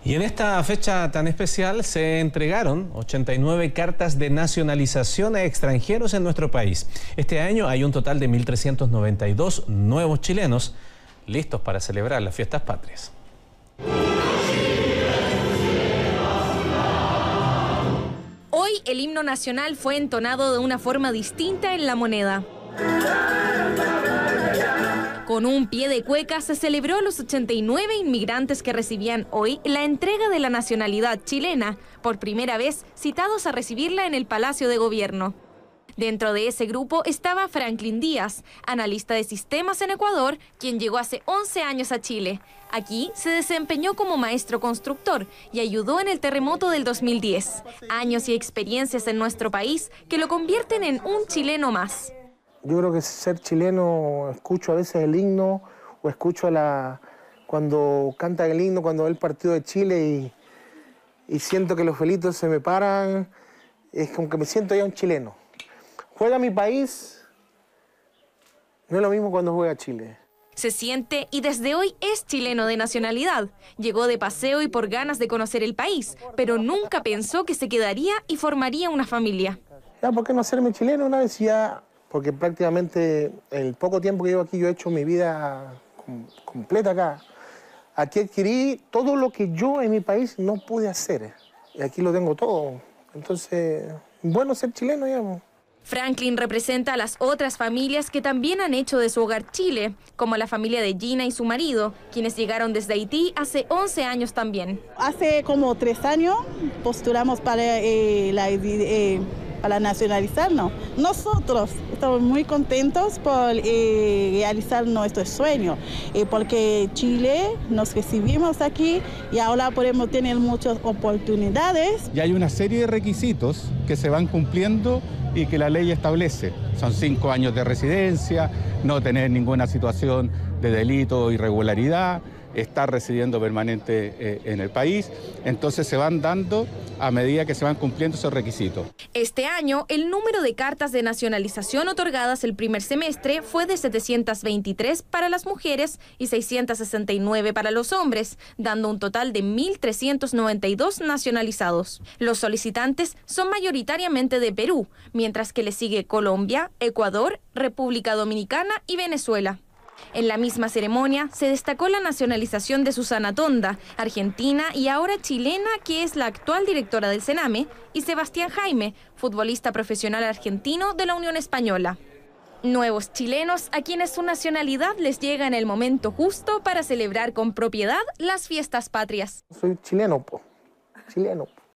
Y en esta fecha tan especial se entregaron 89 cartas de nacionalización a extranjeros en nuestro país. Este año hay un total de 1.392 nuevos chilenos listos para celebrar las fiestas patrias. Hoy el himno nacional fue entonado de una forma distinta en La Moneda. Con un pie de cueca se celebró a los 89 inmigrantes que recibían hoy la entrega de la nacionalidad chilena, por primera vez citados a recibirla en el Palacio de Gobierno. Dentro de ese grupo estaba Franklin Díaz, analista de sistemas en Ecuador, quien llegó hace 11 años a Chile. Aquí se desempeñó como maestro constructor y ayudó en el terremoto del 2010. Años y experiencias en nuestro país que lo convierten en un chileno más. Yo creo que ser chileno, escucho a veces el himno o escucho cuando canta el himno, cuando ve el partido de Chile y siento que los felitos se me paran, es como que me siento ya un chileno. Juega mi país, no es lo mismo cuando juega Chile. Se siente y desde hoy es chileno de nacionalidad. Llegó de paseo y por ganas de conocer el país, pero nunca pensó que se quedaría y formaría una familia. Ya, ¿por qué no hacerme chileno una vez ya? Porque prácticamente el poco tiempo que llevo aquí yo he hecho mi vida completa acá. Aquí adquirí todo lo que yo en mi país no pude hacer. Y aquí lo tengo todo. Entonces, bueno ser chileno, digamos. Franklin representa a las otras familias que también han hecho de su hogar Chile, como la familia de Gina y su marido, quienes llegaron desde Haití hace 11 años también. Hace como 3 años postulamos para nacionalizarnos. Nosotros estamos muy contentos por realizar nuestro sueño, porque Chile nos recibimos aquí y ahora podemos tener muchas oportunidades. Y hay una serie de requisitos que se van cumpliendo y que la ley establece. Son 5 años de residencia, no tener ninguna situación de delito o irregularidad, estar residiendo permanente en el país. Entonces se van dando a medida que se van cumpliendo esos requisitos. Este año, el número de cartas de nacionalización otorgadas el primer semestre fue de 723 para las mujeres y 669 para los hombres, dando un total de 1.392 nacionalizados. Los solicitantes son mayoritariamente de Perú, mientras que le sigue Colombia, Ecuador, República Dominicana y Venezuela. En la misma ceremonia se destacó la nacionalización de Susana Tonda, argentina y ahora chilena, que es la actual directora del Sename, y Sebastián Jaime, futbolista profesional argentino de la Unión Española. Nuevos chilenos a quienes su nacionalidad les llega en el momento justo para celebrar con propiedad las fiestas patrias. Soy chileno, chileno.